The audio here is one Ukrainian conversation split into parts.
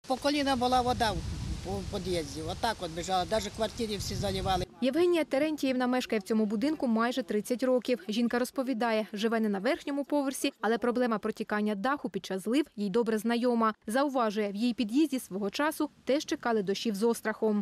По коліна була вода в під'їзді. Отак от біжала, навіть квартири всі заливали. Євгенія Терентіївна мешкає в цьому будинку майже 30 років. Жінка розповідає, живе не на верхньому поверсі, але проблема протікання даху під час злив їй добре знайома. Зауважує, в її під'їзді свого часу теж чекали дощів з острахом.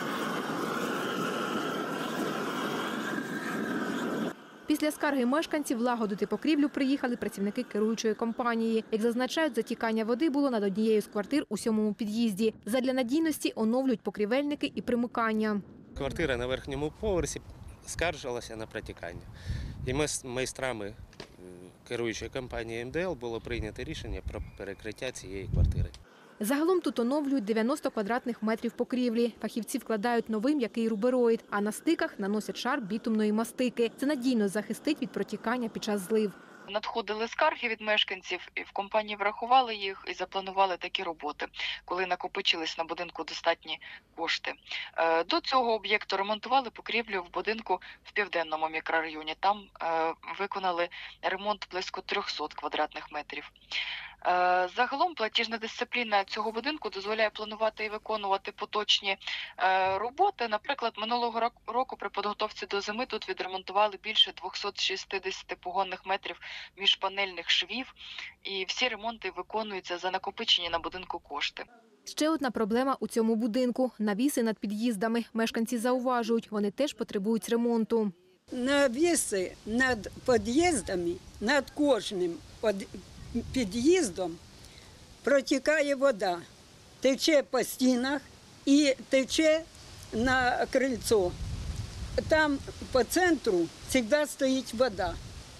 Після скарги мешканців лагодити покрівлю приїхали працівники керуючої компанії. Як зазначають, затікання води було над однією з квартир у 7-му під'їзді. Задля надійності оновлюють покрівельники і примикання. Квартира на верхньому поверсі скаржилася на протікання. І ми з майстрами керуючої компанії МДЛ було прийнято рішення про перекриття цієї квартири. Загалом тут оновлюють 90 квадратних метрів покрівлі. Фахівці вкладають новий м'який рубероїд, а на стиках наносять шар бітумної мастики. Це надійно захистить від протікання під час злив. Надходили скарги від мешканців, і в компанії врахували їх і запланували такі роботи, коли накопичились на будинку достатні кошти. До цього об'єкту ремонтували покрівлю в будинку в Південному мікрорайоні. Там виконали ремонт близько 300 квадратних метрів. Загалом платіжна дисципліна цього будинку дозволяє планувати і виконувати поточні роботи. Наприклад, минулого року при підготовці до зими тут відремонтували більше 260 погонних метрів міжпанельних швів, і всі ремонти виконуються за накопичені на будинку кошти. Ще одна проблема у цьому будинку – навіси над під'їздами. Мешканці зауважують, вони теж потребують ремонту. Навіси над під'їздами, над кожним під'їздом протікає вода, тече по стінах і тече на крильцо. Там по центру завжди стоїть вода.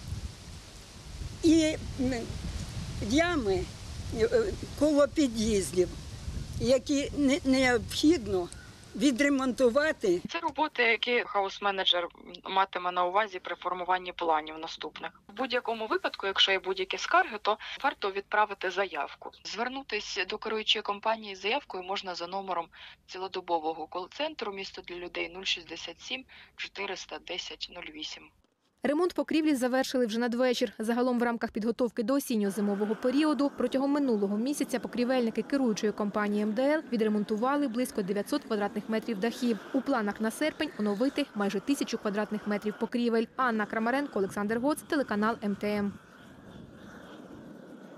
І ями коло під'їздів, які необхідно відремонтувати. Це роботи, які хаус-менеджер матиме на увазі при формуванні планів наступних. В будь-якому випадку, якщо є будь-які скарги, то варто відправити заявку. Звернутися до керуючої компанії з заявкою можна за номером цілодобового кол-центру «Місто для людей» 067 410 08. Ремонт покрівлі завершили вже надвечір. Загалом в рамках підготовки до осінньо-зимового періоду протягом минулого місяця покрівельники керуючої компанії МДЛ відремонтували близько 900 квадратних метрів дахів. У планах на серпень оновити майже 1000 квадратних метрів покрівель. Анна Крамаренко, Олександр Гоц, телеканал МТМ.